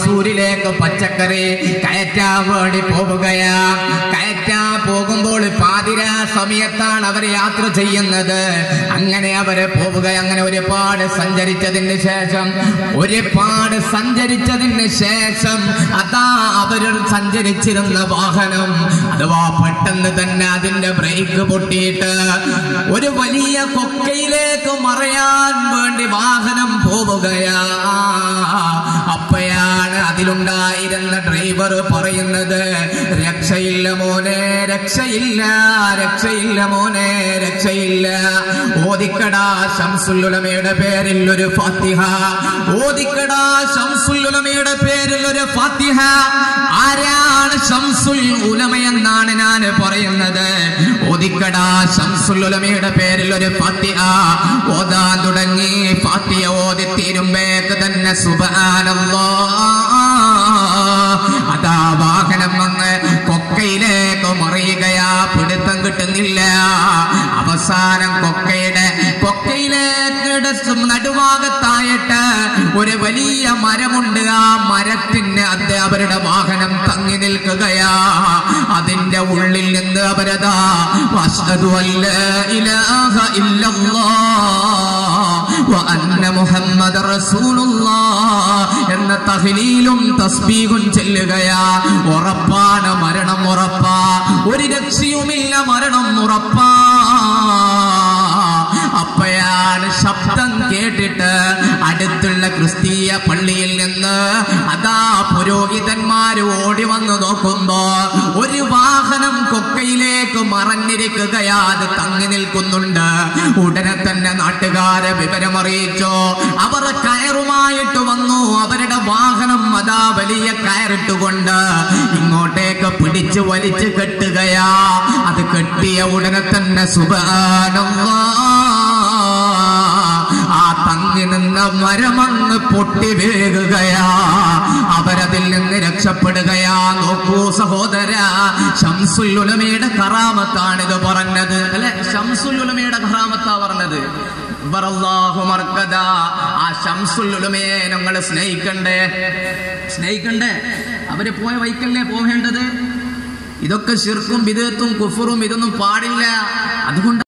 തൃശ്ശൂരിലേക്ക് പച്ചക്കറി കയറ്റാൻ വേണ്ടി പോവുകയാ. കയറ്റാൻ പോകുമ്പോൾ പാതിരാ സമയത്താണ് അവർ യാത്ര ചെയ്യുന്നത്. അങ്ങനെ അവര് പോവുക. അങ്ങനെ ഒരുപാട് സഞ്ചരിച്ചതിന് ശേഷം അതാ അവർ സഞ്ചരിച്ചിരുന്ന വാഹനം അഥവാ പെട്ടെന്ന് തന്നെ അതിന്റെ ബ്രേക്ക് പൊട്ടിയിട്ട് ഒരു വലിയ കൊക്കയിലേക്ക് മറയാൻ വേണ്ടി വാഹനം പോവുകയാ. അപ്പോഴാണ് അതിലുണ്ടായിരുന്ന ഡ്രൈവർ പറയുന്നത്, രക്ഷയില്ല മോനെ, രക്ഷയില്ല, രക്ഷയില്ല മോനെ, രക്ഷയില്ല. ഓദിക്കടാ ശംസുൽ ഉലമയുടെ പേരിൽ ഒരു ഫാത്തിഹ, ഓദിക്കടാ ശംസുൽ ഉലമയുടെ പേരിൽ ഒരു ഫാത്തിഹ. ആരാണ് ശംസുൽ ഉലമ എന്നാണ് ഞാൻ പറയുന്നത്. ഓദിക്കടാ ശംസുൽ ഉലമയുടെ പേരിൽ ഒരു ഫാത്തിഹ ഓതാൻ തുടങ്ങി. ഫാത്തിഹ ഓതി തീരുമ്പേക്ക് തന്നെ സുബ്ഹാനല്ലാഹ്, അതാ വാഹനം അങ്ങ് കൊക്കയിലേക്ക് മറിയുകയാ. പിടുത്തം കിട്ടുന്നില്ല. അവസാനം കൊക്കയിലേക്ക് നടുഭാഗത്തായിട്ട് ഒരു വലിയ മരമുണ്ട്. ആ മരത്തിന് അവരുടെ വാഹനം തങ്ങി നിൽക്കുകയാ. അതിന്റെ ഉള്ളിൽ നിന്ന് അവരതാ അശ്ഹദു അല്ലാ ഇലാഹ ഇല്ലല്ലാഹ് വ അന്ന മുഹമ്മദർ റസൂലുള്ളാഹ് എന്ന തഹ്ലീലും തസ്ബീഹും ചൊല്ലുകയാ. ഉറപ്പാണ്, മരണം ഉറപ്പാ, ഒരു രക്ഷയുമില്ല, മരണം ഉറപ്പാ. അപ്പോഴാണ് ശബ്ദം കേട്ടിട്ട് അടുത്തുള്ള ക്രിസ്തീയ പള്ളിയിൽ നിന്ന് അതാ പുരോഹിതന്മാര് ഓടി വന്നു നോക്കുമ്പോ ഒരു വാഹനം കൊക്കയിലേക്ക് മറഞ്ഞിരിക്കുകയാ. അത് തങ്ങി നിൽക്കുന്നുണ്ട്. ഉടനെ തന്നെ നാട്ടുകാരെ വിവരമറിയിച്ചു. അവർ കയറുമായിട്ട് വന്നു. അവരുടെ വാഹനം അതാ വലിയ കയറിട്ടുകൊണ്ട് ഇങ്ങോട്ടേക്ക് പിടിച്ചു വലിച്ചു കെട്ടുകയാ. അത് കെട്ടിയ ഉടനെ തന്നെ സുബ്ഹാനല്ലാഹ്, ആ തങ്ങി നിന്ന മരമങ്ങ് പൊട്ടി വീഴുകയാ. അവരതിൽ നിന്ന് രക്ഷപ്പെടുകയാ. നോക്കൂ സഹോദര, ശംസുൽ ഉലമയുടെ കറാമത്താണിത് പറഞ്ഞത്, അല്ലെ? ശംസുൽ ഉലമയുടെ കറാമത്താ പറഞ്ഞത്. ആ ശംസുൽ ഉലമയെ ഞങ്ങൾ സ്നേഹിക്കണ്ടേ? അവര് പോയ വൈക്കല്ലേ പോകേണ്ടത്? ഇതൊക്കെ ശിർക്കും ബിദ്അത്തും കുഫറും ഇതൊന്നും പാടില്ല. അതുകൊണ്ട്